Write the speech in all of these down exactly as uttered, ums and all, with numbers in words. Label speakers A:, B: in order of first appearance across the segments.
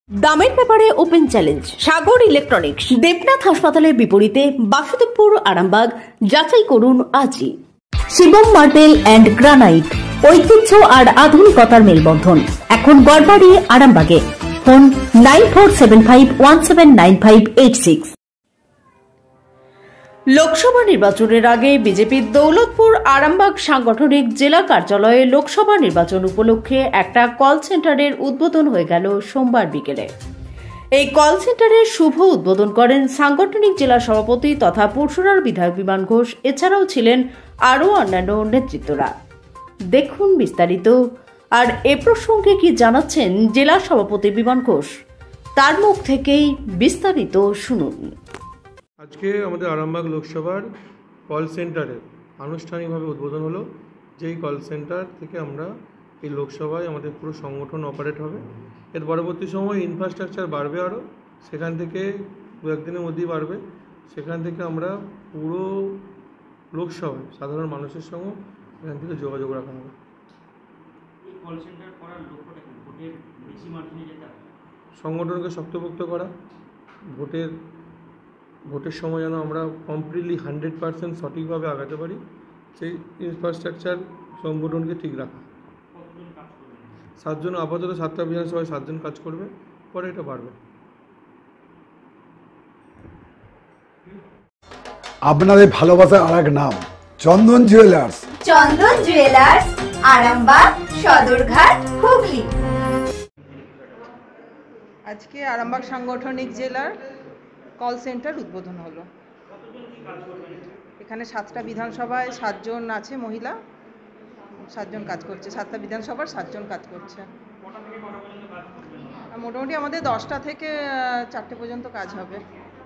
A: দামের ব্যাপারে open challenge Sagar electronics. Debnath হাসপাতালের বিপরীতে বাসুদেবপুর, আরামবাগ। যাচাই করুন আজই। শিবম মার্বেল অ্যান্ড গ্রানাইট, ঐতিহ্য আর আধুনিকতার মেলবন্ধন, এখন গড়বাড়ি, আরামবাগে। Phone nine four seven five one seven nine five eight six. Lok Sabha নির্বাচনের আগে বিজেপির দৌলতপুর আরামবাগ সাংগঠনিক জেলা কার্যালয়ে লোকসভা নির্বাচন উপলক্ষে একটা কল সেন্টারের উদ্বোধন হয়ে গেল সোমবার বিকেলে। এই কল সেন্টারের শুভ উদ্বোধন করেন সাংগঠনিক জেলা সভাপতি তথা পরশুরার বিধায়ক বিমান ঘোষ। এছাড়াও ছিলেন আরও অন্যান্য নেতৃত্বরা। দেখুন বিস্তারিত। আর এ প্রসঙ্গে কি জানাচ্ছেন জেলা সভাপতি বিমান ঘোষ, তার মুখ থেকেই বিস্তারিত শুনুন।
B: আজকে আমাদের আরামবাগ লোকসভার কল সেন্টারের আনুষ্ঠানিকভাবে উদ্বোধন হলো। যেই কল সেন্টার থেকে আমরা এই লোকসভায় আমাদের পুরো সংগঠন অপারেট হবে। এর পরবর্তী সময় ইনফ্রাস্ট্রাকচার বাড়বে, আরও সেখান থেকে দু একদিনের মধ্যেই বাড়বে। সেখান থেকে আমরা পুরো লোকসভায় সাধারণ মানুষের সঙ্গে এখান থেকে যোগাযোগ রাখা হবে। সংগঠনকে শক্তপোক্ত করা, ভোটের ভোটের সময় যেন আমরা কমপ্লিটলি হান্ড্রেড পার্সেন্ট সঠিকভাবে আগাতে পারি, সেই ইনফ্রাস্ট্রাকচার সংগঠনকে ঠিক রাখা। সাতজন, আপাতত সাতটা বিধানসভায় সাতজন কাজ করবে, পরে এটা বাড়বে।
C: আপনাদের ভালোবাসার আর এক নাম চন্দন জুয়েলার্স।
D: চন্দন জুয়েলার্স, আরামবাগ, সদরঘাট, হুগলি।
E: আজকে আরামবাগ সাংগঠনিক জেলার কল সেন্টার উদ্বোধন হলো। এখানে সাতটা বিধানসভায় সাতজন আছে মহিলা, সাতজন কাজ করছে। সাতটা বিধানসভার সাতজন কাজ করছে। মোটামুটি আমাদের দশটা থেকে চারটে পর্যন্ত কাজ হবে।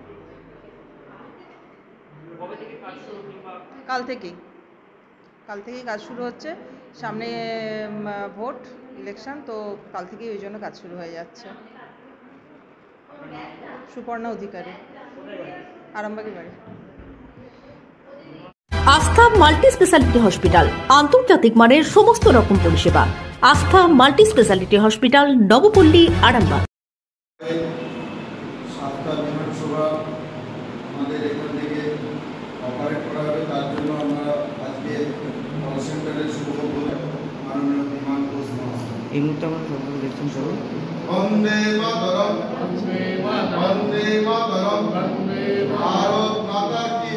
E: কাল থেকেই কাল থেকেই কাজ শুরু হচ্ছে। সামনে ভোট ইলেকশন, তো কাল থেকেই ওই জন্য কাজ শুরু হয়ে যাচ্ছে। সুপর্ণা অধিকারী, আরামবাগের বাড়ি।
A: আস্থা মাল্টি স্পেশালিটি হসপিটাল, আন্তর্জাতিক মানের সমস্ত রকম পরিষেবা। Astha multi speciality hospital, Nabapalli, Arambagh.
F: সাতটা বিধানসভা আমাদের এখান থেকে অপারেট করা হবে, তার জন্য আমরা আজকে কল সেন্টারের শুভ উদ্বোধন মাননীয় বিমান ঘোষ মহাশয়।
G: এই মুহূর্তে আমরা সরকার দেখছেন সবাই।
F: বন্দে মাতরম, বন্দে মাতরম, ভারত মাতা কি।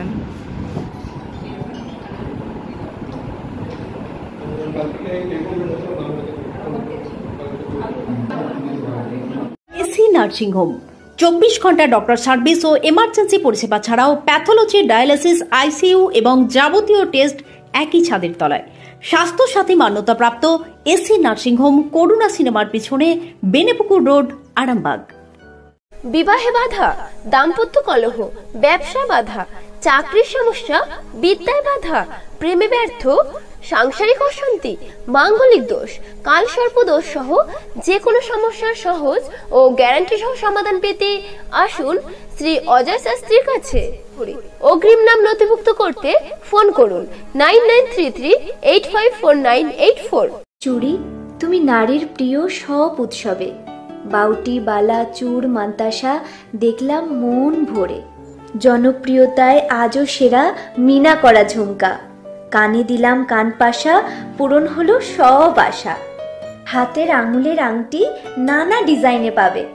A: এসি নার্সিং হোম, চব্বিশ ঘন্টা ডক্টর সার্ভিস ও এমার্জেন্সি পরিষেবা ছাড়াও প্যাথোলজি, ডায়ালিসিস, আইসিইউ এবং যাবতীয় টেস্ট একই ছাদের তলায়। স্বাস্থ্য সাথী মান্যতাপ্রাপ্ত এসি নার্সিং হোম, করুণা সিনেমার পিছনে, বেনেপুকুর রোড, আরামবাগ।
H: বিবাহে বাধা, দাম্পত্য কলহ, ব্যবসা বাধা, চাকরির সমস্যা, বিদ্যায় বাধা, প্রেমে ব্যর্থ, সাংসারিক অশান্তি, মাঙ্গলিক দোষ, কালসর্প দোষ সহ যে কোনো সমস্যার সহজ ও গ্যারান্টি সহ সমাধান পেতে আসুন শ্রী অজয় শাস্ত্রীর কাছে। অগ্রিম নাম নথিভুক্ত করতে ফোন করুন nine nine three three eight five four nine eight four.
D: চুড়ি, তুমি নারীর প্রিয় সব উৎসবে। বাউটি, বালা, চূড়, মান্তাসা দেখলাম মন ভরে। জনপ্রিয়তায় আজও সেরা মিনা করা ঝুমকা। কানে দিলাম কান পাশা, পূরণ হলো সব আশা। হাতের আঙুলের আংটি নানা ডিজাইনে পাবে।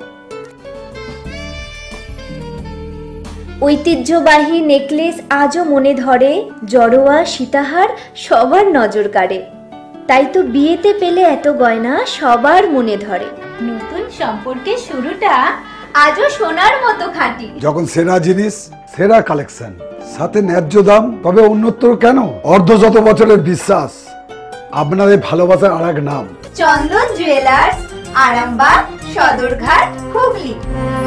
D: ঐতিহ্যবাহী নেকলেস আজও মনে ধরে। জড়োয়া, সীতাহার সবার নজর কাড়ে। তাই তো বিয়েতে পেলে এত গয়না সবার মনে ধরে। নতুন সম্পর্কের শুরুটা আজও সোনার মতো খাঁটি।
C: যখন সেরা জিনিস, সেরা কালেকশন, সাথে ন্যায্য দাম, তবে উন্নতর কেন? অর্ধ শত বছরের বিশ্বাস। আপনাদের ভালোবাসার আর এক নাম
D: চন্দন জুয়েলার্স, আরামবাগ, সদরঘাট, হুগলি।